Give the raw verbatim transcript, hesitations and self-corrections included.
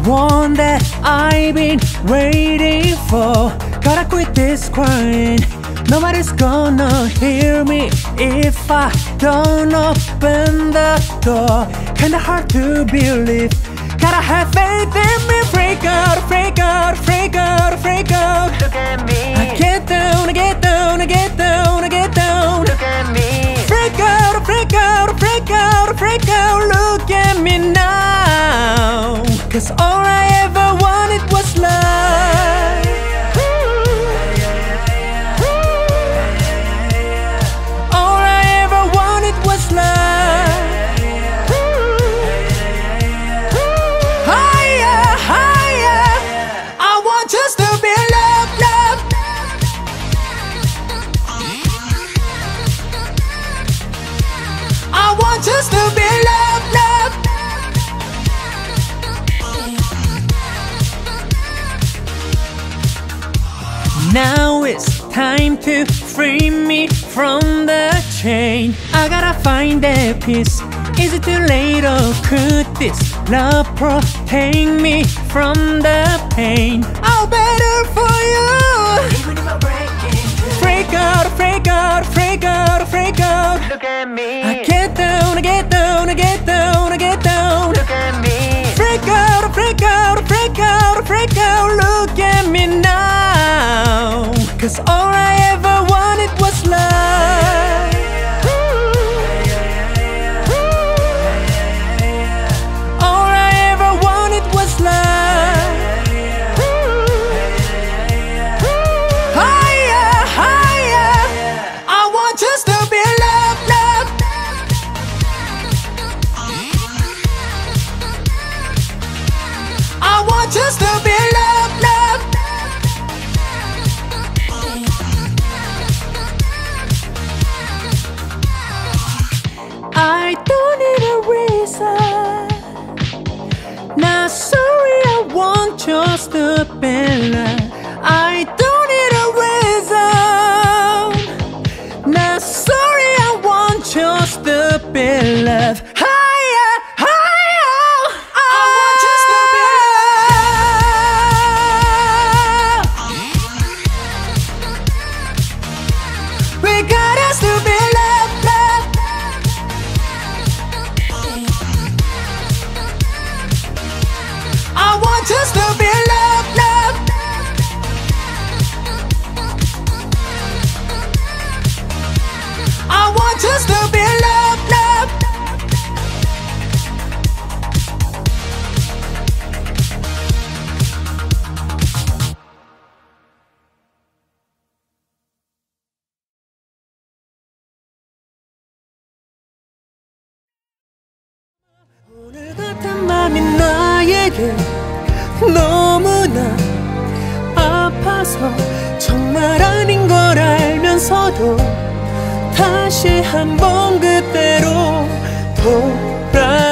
one that I've been waiting for. Gotta quit this crying, nobody's gonna hear me if I don't open the door. Kinda hard to believe, gotta have faith in me. Freak out, freak out, freak out, freak out. Look at me. I get down, I get down, I get down, I get down. Look at me. Freak out, freak out, freak out, freak out. Look at me now, 'cause all I ever wanted was love. All I ever wanted was love. Higher, higher. I want just to be loved, loved. I want just to be loved, loved. Now it's time to free me from the chain. I gotta find that peace. Is it too late or could this love protect me from the pain? I'll better for you. Even if I break into. Freak out, freak out, freak out, freak out. Look at me. I get down, I get down, I get down, I get down. Look at me. Freak out, freak out, freak out, freak out. Look at me now, 'cause all I ever wanted was love. All I ever wanted was love. Higher, higher. I want just to be loved, loved. I want just to be loved, loved. I don't need a reason. Not sorry, I want just to be loved. I don't need a reason. Not sorry, I want just to be loved. Higher, higher. I want just to be loved. We got us to be loved, loved. I want just to be loved, loved. I want just to be loved, loved. 오늘 같은 맘이 나에게 너무나 아파서 정말 아닌 걸 알면서도 다시 한번 그때로 돌아